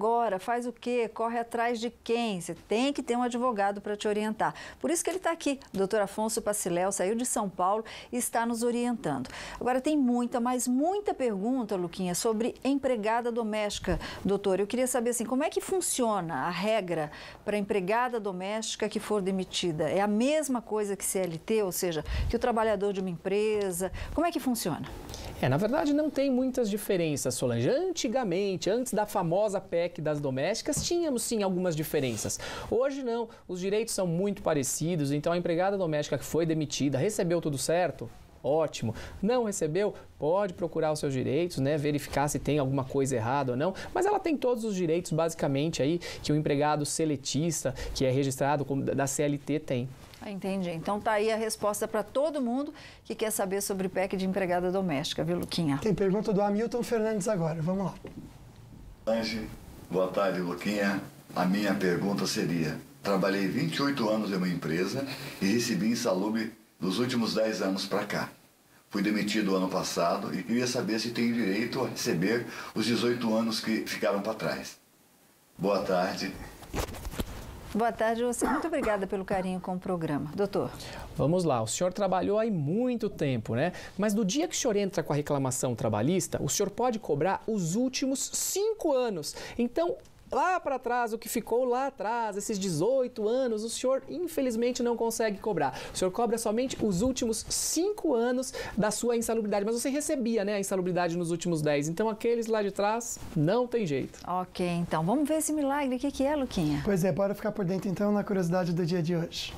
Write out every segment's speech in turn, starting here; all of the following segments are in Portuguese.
agora? Faz o quê? Corre atrás de quem? Você tem que ter um advogado para te orientar. Por isso que ele está aqui. O doutor Afonso Paciléu saiu de São Paulo e está nos orientando. Agora tem muita, mas muita pergunta, Luquinha, sobre empregada doméstica. Doutor, eu queria saber assim, como é que funciona a regra para empregada doméstica que for demitida? É a mesma coisa que CLT, ou seja, que o trabalhador de uma empresa? Como é que funciona? Na verdade não tem muitas diferenças, Solange. Antigamente, antes da famosa PEC das domésticas, tínhamos sim algumas diferenças. Hoje não, os direitos são muito parecidos, então a empregada doméstica que foi demitida, recebeu tudo certo? Ótimo. Não recebeu? Pode procurar os seus direitos, né? Verificar se tem alguma coisa errada ou não, mas ela tem todos os direitos basicamente aí que o empregado seletista, que é registrado como da CLT, tem. Entendi. Então tá aí a resposta para todo mundo que quer saber sobre PEC de empregada doméstica, viu, Luquinha? Tem pergunta do Hamilton Fernandes agora, vamos lá. Ange, boa tarde, Luquinha. A minha pergunta seria: trabalhei 28 anos em uma empresa e recebi insalubre dos últimos 10 anos para cá. Fui demitido ano passado e queria saber se tenho direito a receber os 18 anos que ficaram para trás. Boa tarde. Boa tarde, você. Muito obrigada pelo carinho com o programa. Doutor. Vamos lá, o senhor trabalhou aí muito tempo, né? Mas do dia que o senhor entra com a reclamação trabalhista, o senhor pode cobrar os últimos 5 anos. Então, lá para trás, o que ficou lá atrás, esses 18 anos, o senhor infelizmente não consegue cobrar. O senhor cobra somente os últimos 5 anos da sua insalubridade, mas você recebia, né, a insalubridade nos últimos 10. Então aqueles lá de trás não tem jeito. Ok, então vamos ver esse milagre. O que é, Luquinha? Pois é, bora ficar por dentro então na curiosidade do dia de hoje.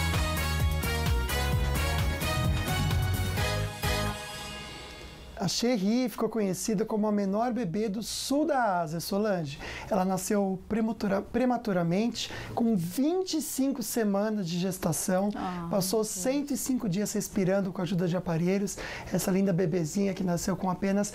A Cherry ficou conhecida como a menor bebê do sul da Ásia, Solange. Ela nasceu prematuramente, com 25 semanas de gestação, passou 105 dias respirando com a ajuda de aparelhos. Essa linda bebezinha que nasceu com apenas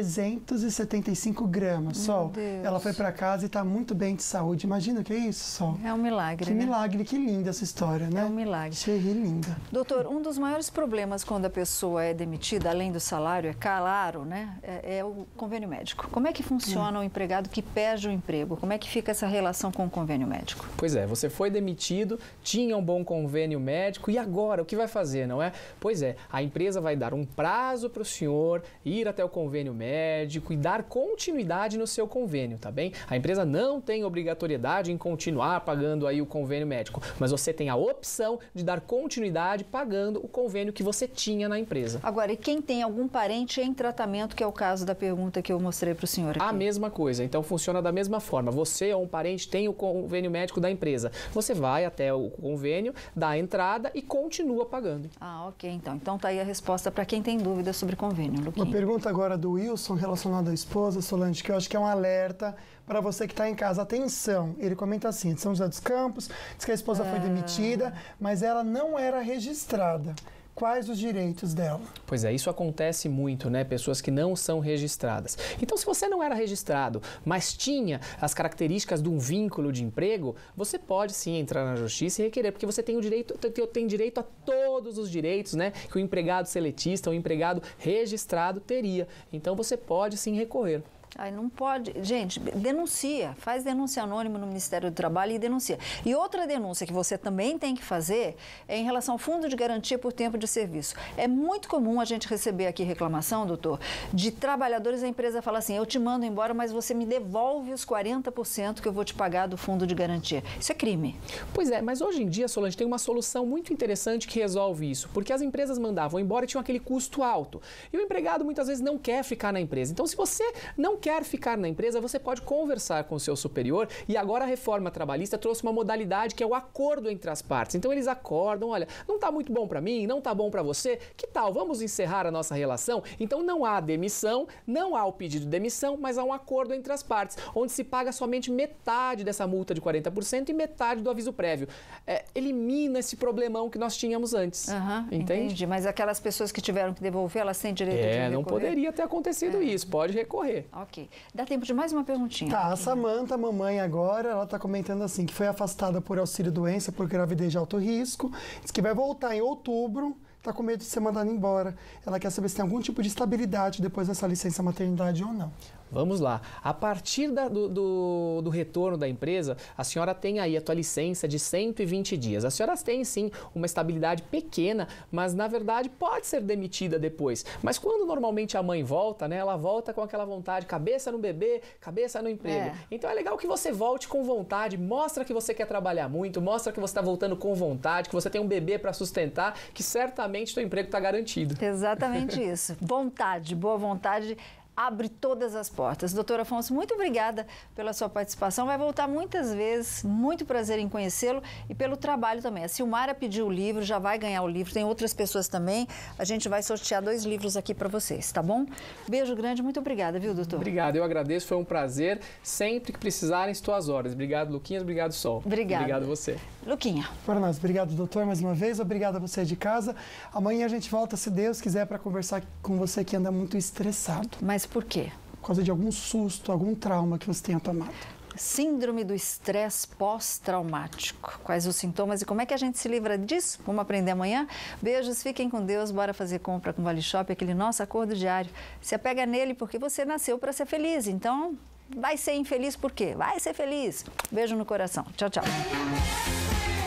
375 gramas. Sol, ela foi para casa e está muito bem de saúde. Imagina o que é isso, Sol? É um milagre, Que milagre, que linda essa história, né? É um milagre. Cherry linda. Doutor, um dos maiores problemas quando a pessoa é demitida, além do salário, claro, né? É o convênio médico. Como é que funciona o empregado que perde o emprego? Como é que fica essa relação com o convênio médico? Pois é, você foi demitido, tinha um bom convênio médico e agora o que vai fazer, não é? Pois é, a empresa vai dar um prazo para o senhor ir até o convênio médico e dar continuidade no seu convênio, tá bem? A empresa não tem obrigatoriedade em continuar pagando aí o convênio médico, mas você tem a opção de dar continuidade pagando o convênio que você tinha na empresa. Agora, e quem tem algum parente em tratamento, que é o caso da pergunta que eu mostrei para o senhor aqui? A mesma coisa, então funciona da mesma forma. Você ou um parente tem o convênio médico da empresa. Você vai até o convênio, dá a entrada e continua pagando. Ok, então. Então tá aí a resposta para quem tem dúvidas sobre convênio, Luquinha. Uma pergunta agora do Wilson relacionada à esposa, Solange, que eu acho que é um alerta para você que está em casa. Atenção, ele comenta assim: de São José dos Campos, diz que a esposa foi demitida, mas ela não era registrada. Quais os direitos dela? Pois é, isso acontece muito, né? Pessoas que não são registradas. Então, se você não era registrado, mas tinha as características de um vínculo de emprego, você pode sim entrar na justiça e requerer, porque você tem direito a todos os direitos, né? Que o empregado seletista, o empregado registrado teria. Então, você pode sim recorrer. Ai, não pode. Gente, denuncia. Faz denúncia anônima no Ministério do Trabalho e denuncia. E outra denúncia que você também tem que fazer é em relação ao Fundo de Garantia por Tempo de Serviço. É muito comum a gente receber aqui reclamação, doutor, de trabalhadores da empresa falar assim: eu te mando embora, mas você me devolve os 40% que eu vou te pagar do Fundo de Garantia. Isso é crime. Pois é, mas hoje em dia, Solange, tem uma solução muito interessante que resolve isso, porque as empresas mandavam embora e tinham aquele custo alto. E o empregado muitas vezes não quer ficar na empresa. Então, se você não quer ficar na empresa, você pode conversar com o seu superior, e agora a reforma trabalhista trouxe uma modalidade que é o acordo entre as partes. Então eles acordam: olha, não está muito bom para mim, não está bom para você, que tal? Vamos encerrar a nossa relação? Então não há demissão, não há o pedido de demissão, mas há um acordo entre as partes, onde se paga somente metade dessa multa de 40% e metade do aviso prévio. Elimina esse problemão que nós tínhamos antes. Entende? Entendi, mas aquelas pessoas que tiveram que devolver, elas têm direito de recorrer? Não poderia ter acontecido isso, pode recorrer. Ok. Dá tempo de mais uma perguntinha. Tá, a Samanta, mamãe agora, ela tá comentando assim, que foi afastada por auxílio-doença por gravidez de alto risco, diz que vai voltar em outubro, tá com medo de ser mandada embora. Ela quer saber se tem algum tipo de estabilidade depois dessa licença maternidade ou não. Vamos lá. A partir do retorno da empresa, a senhora tem aí a tua licença de 120 dias. A senhora tem sim uma estabilidade pequena, mas na verdade pode ser demitida depois. Mas quando normalmente a mãe volta, né, ela volta com aquela vontade, cabeça no bebê, cabeça no emprego. Então é legal que você volte com vontade, mostra que você quer trabalhar muito, mostra que você está voltando com vontade, que você tem um bebê para sustentar, que certamente teu emprego está garantido. Exatamente isso. Vontade, boa vontade abre todas as portas. Doutor Afonso, muito obrigada pela sua participação. Vai voltar muitas vezes. Muito prazer em conhecê-lo e pelo trabalho também. A Silmara pediu o livro, já vai ganhar o livro. Tem outras pessoas também. A gente vai sortear 2 livros aqui para vocês, tá bom? Beijo grande, muito obrigada, viu, doutor? Obrigado, eu agradeço. Foi um prazer. Sempre que precisarem, estou às ordens. Obrigado, Luquinhas. Obrigado, Sol. Obrigada. Obrigado a você. Luquinha. Para nós. Obrigado, doutor, mais uma vez. Obrigado a você de casa. Amanhã a gente volta, se Deus quiser, para conversar com você que anda muito estressado. Mas por quê? Por causa de algum susto, algum trauma que você tenha tomado. Síndrome do estresse pós-traumático. Quais os sintomas e como é que a gente se livra disso? Vamos aprender amanhã? Beijos, fiquem com Deus, bora fazer compra com o Vale Shop, aquele nosso acordo diário. Se apega nele porque você nasceu para ser feliz, então vai ser infeliz por quê? Vai ser feliz. Beijo no coração. Tchau, tchau.